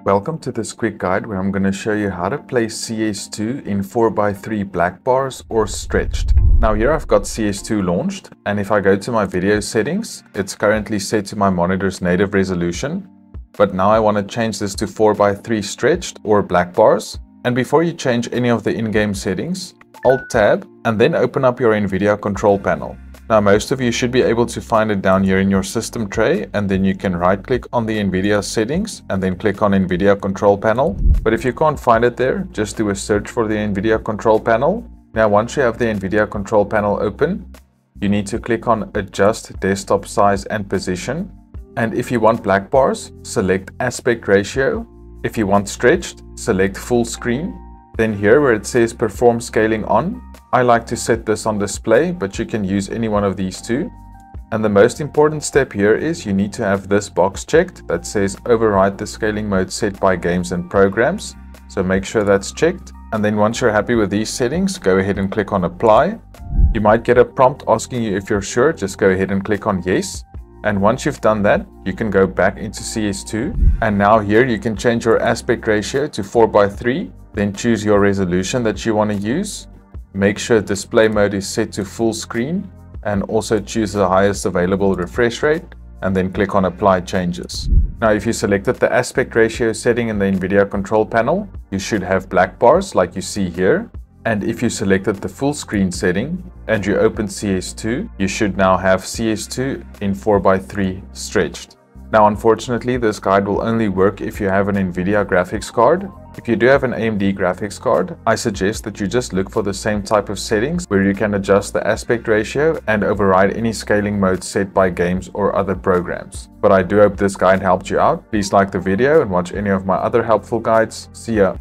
Welcome to this quick guide where I'm going to show you how to play CS2 in 4x3 black bars or stretched. Now here I've got CS2 launched, and if I go to my video settings, it's currently set to my monitor's native resolution. But now I want to change this to 4x3 stretched or black bars. And before you change any of the in-game settings, Alt-Tab and then open up your Nvidia Control Panel. Now most of you should be able to find it down here in your system tray, and then you can right click on the Nvidia settings and then click on Nvidia Control Panel. But if you can't find it there, just do a search for the Nvidia Control Panel. Now once you have the Nvidia Control Panel open, you need to click on Adjust Desktop Size and Position. And if you want black bars, select Aspect Ratio. If you want stretched, select Full Screen. Then here where it says Perform Scaling On, I like to set this on display, but you can use any one of these two. And the most important step here is you need to have this box checked that says override the scaling mode set by games and programs. So make sure that's checked. And then once you're happy with these settings, go ahead and click on apply. You might get a prompt asking you if you're sure, just go ahead and click on yes. And once you've done that, you can go back into CS2. And now here you can change your aspect ratio to 4x3, then choose your resolution that you want to use. Make sure display mode is set to full screen and also choose the highest available refresh rate and then click on apply changes. Now if you selected the aspect ratio setting in the Nvidia Control Panel, you should have black bars like you see here. And if you selected the full screen setting and you open CS2, you should now have CS2 in 4x3 stretched. Now unfortunately this guide will only work if you have an Nvidia graphics card. If you do have an AMD graphics card, I suggest that you just look for the same type of settings where you can adjust the aspect ratio and override any scaling mode set by games or other programs. But I do hope this guide helped you out. Please like the video and watch any of my other helpful guides. See ya!